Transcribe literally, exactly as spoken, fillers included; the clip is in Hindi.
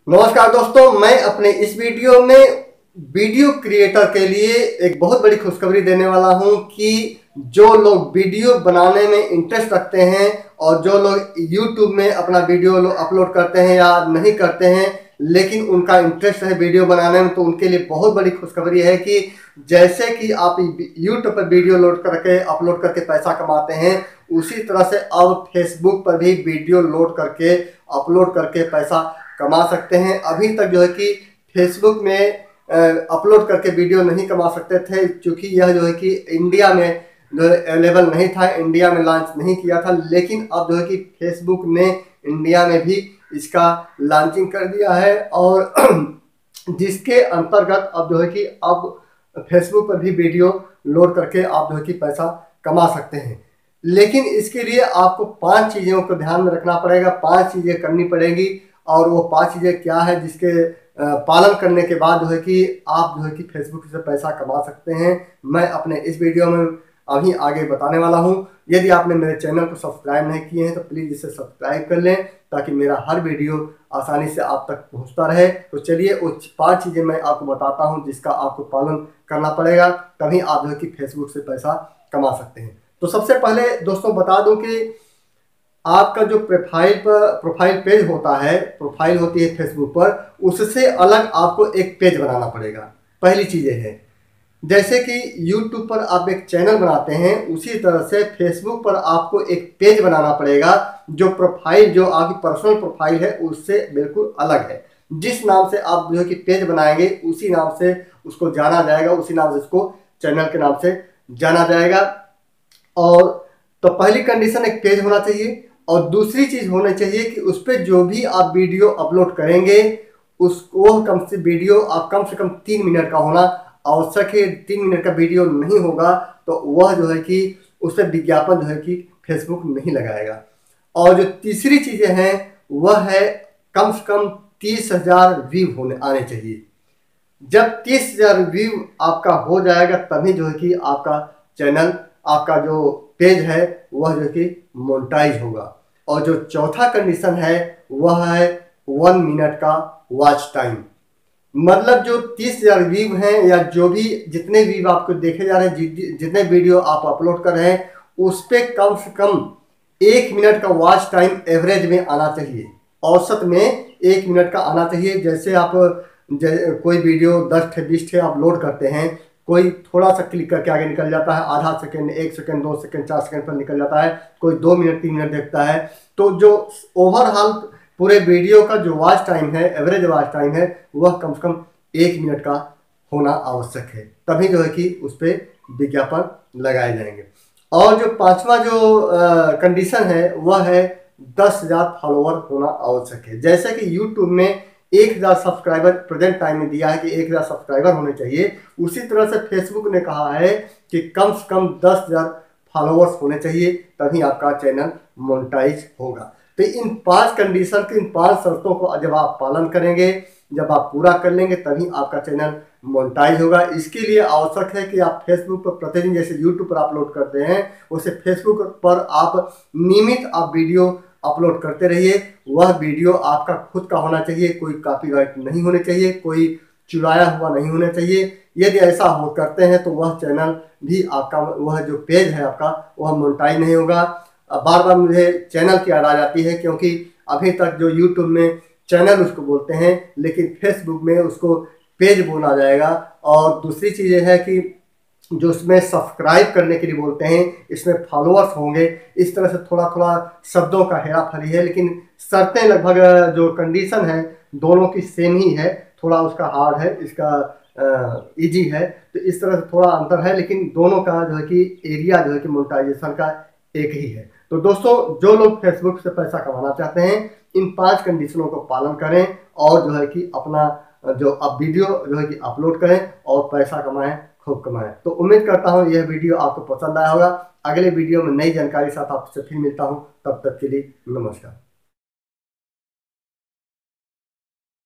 नमस्कार दोस्तों, मैं अपने इस वीडियो में वीडियो क्रिएटर के लिए एक बहुत बड़ी खुशखबरी देने वाला हूं कि जो लोग वीडियो बनाने में इंटरेस्ट रखते हैं और जो लोग यूट्यूब में अपना वीडियो अपलोड करते हैं या नहीं करते हैं लेकिन उनका इंटरेस्ट है वीडियो बनाने में, तो उनके लिए बहुत बड़ी खुशखबरी है कि जैसे कि आप यूट्यूब पर वीडियो लोड करके अपलोड करके पैसा कमाते हैं, उसी तरह से अब फेसबुक पर भी वीडियो लोड करके अपलोड करके पैसा कमा सकते हैं। अभी तक जो है कि फेसबुक में अपलोड करके वीडियो नहीं कमा सकते थे, क्योंकि यह जो है कि इंडिया में जो है अवेलेबल नहीं था, इंडिया में लॉन्च नहीं किया था। लेकिन अब जो है कि फेसबुक ने इंडिया में भी इसका लॉन्चिंग कर दिया है और जिसके अंतर्गत अब जो है कि अब फेसबुक पर भी वीडियो लोड करके आप जो है कि पैसा कमा सकते हैं। लेकिन इसके लिए आपको पांच चीज़ों को ध्यान में रखना पड़ेगा, पांच चीज़ें करनी पड़ेगी। और वो पांच चीज़ें क्या है जिसके पालन करने के बाद जो है कि आप जो है कि फेसबुक से पैसा कमा सकते हैं, मैं अपने इस वीडियो में अभी आगे बताने वाला हूं। यदि आपने मेरे चैनल को सब्सक्राइब नहीं किए हैं तो प्लीज़ इसे सब्सक्राइब कर लें ताकि मेरा हर वीडियो आसानी से आप तक पहुंचता रहे। तो चलिए वो पांच चीज़ें मैं आपको बताता हूं जिसका आपको पालन करना पड़ेगा, तभी आप जो है कि फेसबुक से पैसा कमा सकते हैं। तो सबसे पहले दोस्तों बता दूं कि आपका जो प्रोफाइल पर प्रोफाइल पेज होता है, प्रोफाइल होती है फेसबुक पर, उससे अलग आपको एक पेज बनाना पड़ेगा। पहली चीज़ें हैं जैसे कि यूट्यूब पर आप एक चैनल बनाते हैं, उसी तरह से फेसबुक पर आपको एक पेज बनाना पड़ेगा जो प्रोफाइल जो आपकी पर्सनल प्रोफाइल है उससे बिल्कुल अलग है। जिस नाम से आप जो है कि पेज बनाएंगे उसी नाम से उसको जाना जाएगा, उसी नाम से उसको चैनल के नाम से जाना जाएगा। और तो पहली कंडीशन एक पेज होना चाहिए, और दूसरी चीज होनी चाहिए कि उस पर जो भी आप वीडियो अपलोड करेंगे उसको कम से वीडियो आप कम से कम तीन मिनट का होना आवश्यक है। तीन मिनट का वीडियो नहीं होगा तो वह जो है कि उस पर विज्ञापन जो है कि फेसबुक नहीं लगाएगा। और जो तीसरी चीजें हैं वह है कम से कम तीस हजार व्यू होने आने चाहिए। जब तीस हजार व्यू आपका हो जाएगा तभी जो है कि आपका चैनल, आपका जो पेज है वह जो कि मोनेटाइज होगा। और जो चौथा कंडीशन है वह है वन मिनट का वॉच टाइम। मतलब जो तीस हजार व्यू हैं या जो भी जितने व्यू आपको देखे जा रहे हैं, जि, जितने वीडियो आप अपलोड कर रहे हैं उस पर कम से कम एक मिनट का वॉच टाइम एवरेज में आना चाहिए, औसत में एक मिनट का आना चाहिए। जैसे आप जै, कोई वीडियो दस थे बीस थे आप लोड करते हैं, कोई थोड़ा सा क्लिक करके आगे निकल जाता है, आधा सेकंड, एक सेकंड, दो सेकंड, चार सेकंड पर निकल जाता है, कोई दो मिनट तीन मिनट देखता है। तो जो ओवरऑल पूरे वीडियो का जो वॉच टाइम है, एवरेज वॉच टाइम है, वह कम से कम एक मिनट का होना आवश्यक है, तभी जो है कि उस पर विज्ञापन लगाए जाएंगे। और जो पांचवा जो कंडीशन है वह है दस हजार फॉलोअर होना आवश्यक है। जैसे कि यूट्यूब में एक हजार सब्सक्राइबर प्रेजेंट टाइम में दिया है कि एक हजार सब्सक्राइबर होने चाहिए, उसी तरह से फेसबुक ने कहा है कि कम से कम दस हजार फॉलोअर्स होने चाहिए, तभी आपका चैनल मोनेटाइज होगा। तो इन पांच कंडीशन के, इन पांच शर्तों को जब आप पालन करेंगे, जब आप पूरा कर लेंगे तभी आपका चैनल मोनेटाइज होगा। इसके लिए आवश्यक है कि आप फेसबुक पर प्रतिदिन जैसे यूट्यूब पर अपलोड करते हैं वैसे फेसबुक पर आप नियमित आप वीडियो अपलोड करते रहिए। वह वीडियो आपका खुद का होना चाहिए, कोई कॉपीराइट नहीं होने चाहिए, कोई चुराया हुआ नहीं होना चाहिए। यदि ऐसा हो करते हैं तो वह चैनल भी आपका, वह जो पेज है आपका वह मोनेटाइज नहीं होगा। बार बार मुझे चैनल की याद आ जाती है, क्योंकि अभी तक जो यूट्यूब में चैनल उसको बोलते हैं लेकिन फेसबुक में उसको पेज बोला जाएगा। और दूसरी चीज़ है कि जो इसमें सब्सक्राइब करने के लिए बोलते हैं इसमें फॉलोअर्स होंगे। इस तरह से थोड़ा थोड़ा शब्दों का हेरा फेरी है, लेकिन शर्तें लगभग जो कंडीशन है दोनों की सेम ही है। थोड़ा उसका हार्ड है, इसका इजी है, तो इस तरह से थोड़ा अंतर है, लेकिन दोनों का जो है कि एरिया जो है कि मोनेटाइजेशन का एक ही है। तो दोस्तों जो लोग फेसबुक से पैसा कमाना चाहते हैं इन पांच कंडीशनों को पालन करें और जो है कि अपना जो अब वीडियो जो है कि अपलोड करें और पैसा कमाएं, खूब कमाएं। तो उम्मीद करता हूं यह वीडियो आपको पसंद आया होगा। अगले वीडियो में नई जानकारी के साथ आपसे फिर मिलता हूं, तब तक के लिए नमस्कार।